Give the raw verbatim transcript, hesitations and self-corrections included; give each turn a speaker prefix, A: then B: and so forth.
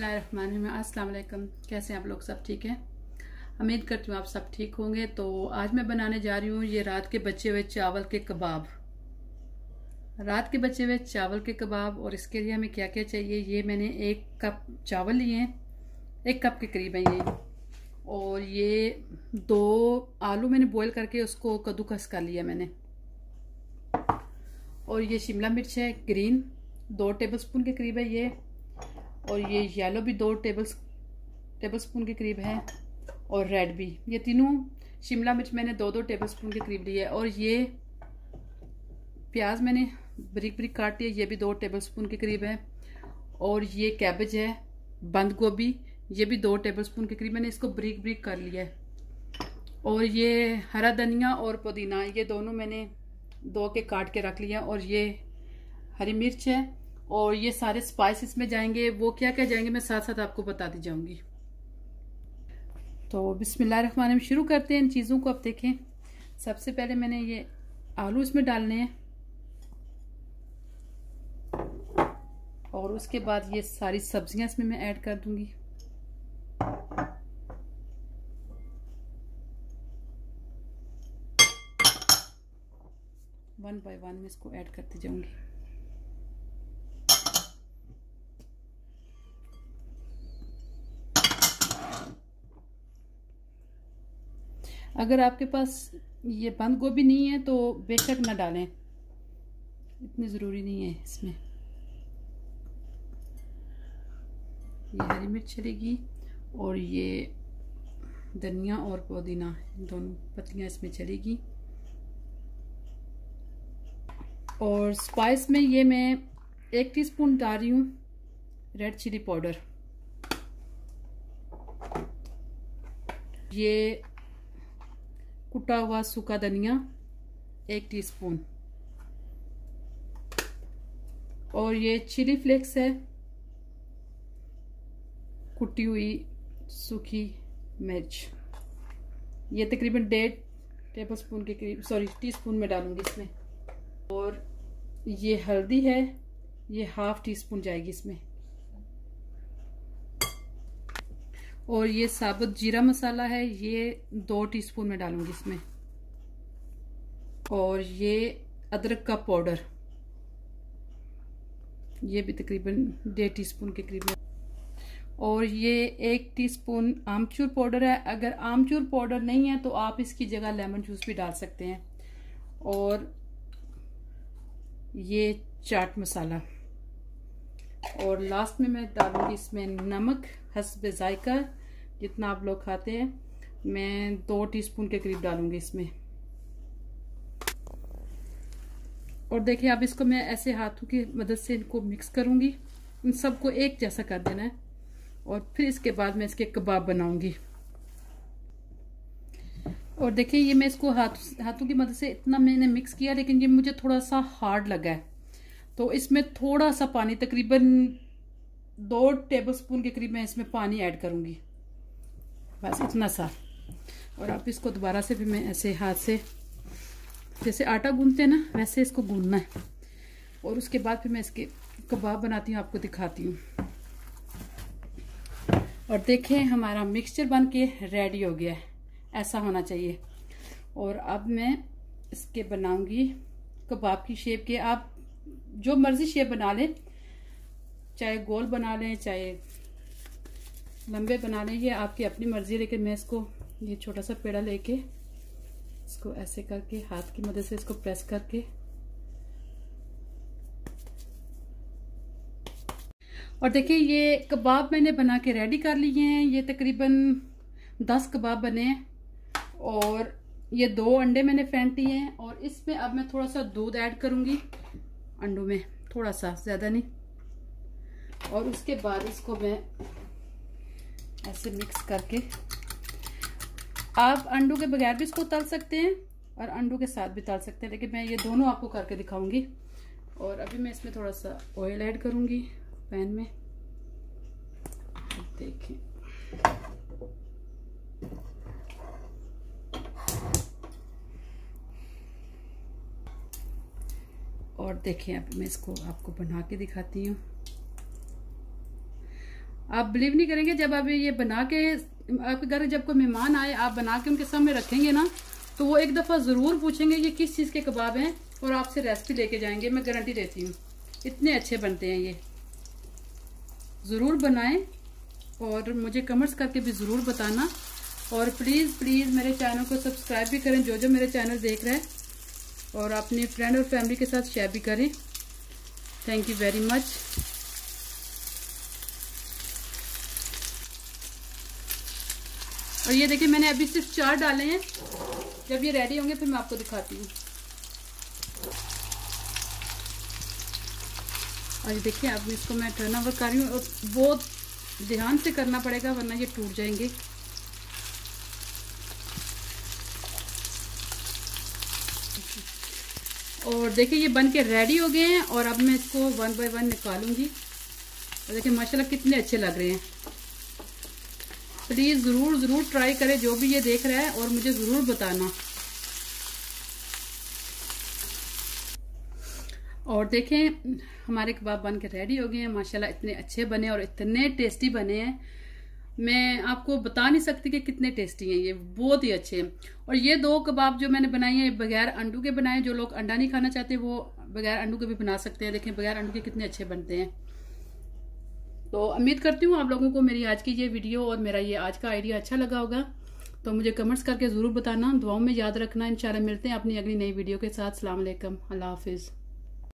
A: बिस्मिल्लाहिर्रहमानिर्रहीम। अस्सलाम वालेकुम। कैसे हैं आप लोग? सब ठीक है? उम्मीद करती हूँ आप सब ठीक होंगे। तो आज मैं बनाने जा रही हूँ ये रात के बचे हुए चावल के कबाब। रात के बचे हुए चावल के कबाब। और इसके लिए हमें क्या क्या चाहिए, ये मैंने एक कप चावल लिए हैं, एक कप के करीब है ये। और ये दो आलू मैंने बॉईल करके उसको कद्दूकस कर लिया मैंने। और ये शिमला मिर्च है ग्रीन, दो टेबलस्पून के करीब है ये। और ये येलो भी दो टेबल टेबल स्पून के करीब है। और रेड भी, ये तीनों शिमला मिर्च मैंने दो दो टेबल स्पून के करीब ली है। और ये प्याज मैंने बारीक बारीक काट लिया, ये भी दो टेबल स्पून के करीब है। और ये कैबेज है, बंद गोभी, ये भी दो टेबल स्पून के करीब मैंने इसको बारीक बारीक कर लिया है। और ये हरा धनिया और पुदीना, ये दोनों मैंने दो के काट के रख लिया। और ये हरी मिर्च है। और ये सारे स्पाइस इसमें जाएंगे, वो क्या क्या जाएंगे मैं साथ साथ आपको बताती जाऊंगी। तो बिस्मिल्लाहिर्रहमानिर्रहीम शुरू करते हैं इन चीज़ों को। अब देखें, सबसे पहले मैंने ये आलू इसमें डालने हैं। और उसके बाद ये सारी सब्जियां इसमें मैं ऐड कर दूंगी। वन बाय वन में इसको ऐड करती जाऊंगी। अगर आपके पास ये बंद गोभी नहीं है तो बेशक ना डालें, इतनी ज़रूरी नहीं है इसमें। ये हरी मिर्च चलेगी और ये धनिया और पुदीना दोनों पत्तियां इसमें चलेगी। और स्पाइस में ये मैं एक टीस्पून डाल रही हूँ रेड चिली पाउडर। ये कुटा हुआ सूखा धनिया एक टीस्पून। और ये चिली फ्लेक्स है, कुटी हुई सूखी मिर्च, ये तकरीबन डेढ़ टेबल स्पून के करीब, सॉरी टीस्पून में डालूंगी इसमें। और ये हल्दी है, ये हाफ टी स्पून जाएगी इसमें। और ये साबुत जीरा मसाला है, ये दो टीस्पून में डालूंगी इसमें। और ये अदरक का पाउडर, ये भी तकरीबन डेढ़ टीस्पून के करीब है। और ये एक टीस्पून आमचूर पाउडर है। अगर आमचूर पाउडर नहीं है तो आप इसकी जगह लेमन जूस भी डाल सकते हैं। और ये चाट मसाला। और लास्ट में मैं डालूंगी इसमें नमक हस्ब जायका, जितना आप लोग खाते हैं। मैं दो टीस्पून के करीब डालूंगी इसमें। और देखिए अब इसको मैं ऐसे हाथों की मदद से इनको मिक्स करूंगी, इन सबको एक जैसा कर देना है। और फिर इसके बाद मैं इसके कबाब बनाऊंगी। और देखिए ये मैं इसको हाथ हाथों की मदद से इतना मैंने मिक्स किया, लेकिन ये मुझे थोड़ा सा हार्ड लगा है, तो इसमें थोड़ा सा पानी, तकरीबन दो टेबलस्पून के करीब मैं इसमें पानी ऐड करूंगी, बस इतना सा। और अब इसको दोबारा से भी मैं ऐसे हाथ से, जैसे आटा गूंथते हैं ना, वैसे इसको गूंथना है। और उसके बाद फिर मैं इसके कबाब बनाती हूँ, आपको दिखाती हूँ। और देखें हमारा मिक्सचर बन के रेडी हो गया है, ऐसा होना चाहिए। और अब मैं इसके बनाऊंगी कबाब की शेप के। आप जो मर्जी शेप बना लें, चाहे गोल बना लें चाहे लंबे बना लें, ये आपकी अपनी मर्जी है। लेकिन मैं इसको ये छोटा सा पेड़ा लेके इसको ऐसे करके हाथ की मदद से इसको प्रेस करके, और देखिए ये कबाब मैंने बना के रेडी कर लिए हैं। ये तकरीबन दस कबाब बने हैं। और ये दो अंडे मैंने फेंट लिए हैं। और इसमें अब मैं थोड़ा सा दूध ऐड करूंगी अंडों में, थोड़ा सा, ज्यादा नहीं। और उसके बाद इसको मैं ऐसे मिक्स करके, आप अंडों के बगैर भी इसको तल सकते हैं और अंडों के साथ भी तल सकते हैं, लेकिन मैं ये दोनों आपको करके दिखाऊंगी। और अभी मैं इसमें थोड़ा सा ऑयल ऐड करूंगी पैन में। देखें और देखें अब मैं इसको आपको बना के दिखाती हूँ। आप बिलीव नहीं करेंगे, जब आप ये बना के आपके घर जब कोई मेहमान आए, आप बना के उनके सामने रखेंगे ना, तो वो एक दफ़ा ज़रूर पूछेंगे ये किस चीज़ के कबाब हैं, और आपसे रेसिपी लेके जाएंगे। मैं गारंटी देती हूँ, इतने अच्छे बनते हैं ये। ज़रूर बनाएं और मुझे कमेंट्स करके भी ज़रूर बताना। और प्लीज़ प्लीज़ मेरे चैनल को सब्सक्राइब भी करें, जो जो मेरे चैनल देख रहे हैं, और अपने फ्रेंड और फैमिली के साथ शेयर भी करें। Thank you very much. और ये देखिए मैंने अभी सिर्फ चार डाले हैं, जब ये रेडी होंगे फिर मैं आपको दिखाती हूँ। और ये देखिए अब इसको मैं टर्न ओवर कर रही हूँ, और बहुत ध्यान से करना पड़ेगा वरना ये टूट जाएंगे। और देखिए ये बन के रेडी हो गए हैं, और अब मैं इसको वन बाय वन निकालूंगी। और देखिए माशाल्लाह कितने अच्छे लग रहे हैं। प्लीज़ ज़रूर ज़रूर ट्राई करें जो भी ये देख रहा है, और मुझे ज़रूर बताना। और देखें हमारे कबाब बन के रेडी हो गए हैं माशाल्लाह, इतने अच्छे बने और इतने टेस्टी बने हैं, मैं आपको बता नहीं सकती कि कितने टेस्टी हैं ये, बहुत ही अच्छे हैं। और ये दो कबाब जो मैंने बनाए हैं बगैर अंडू के बनाए, जो लोग अंडा नहीं खाना चाहते वो बगैर अंडू के भी बना सकते हैं। देखें बगैर अंडू के कितने अच्छे बनते हैं। तो उम्मीद करती हूँ आप लोगों को मेरी आज की ये वीडियो और मेरा ये आज का आइडिया अच्छा लगा होगा। तो मुझे कमेंट्स करके ज़रूर बताना, दुआओं में याद रखना। इंशाल्लाह मिलते हैं अपनी अगली नई वीडियो के साथ। अस्सलाम वालेकुम, अल्लाह हाफिज़।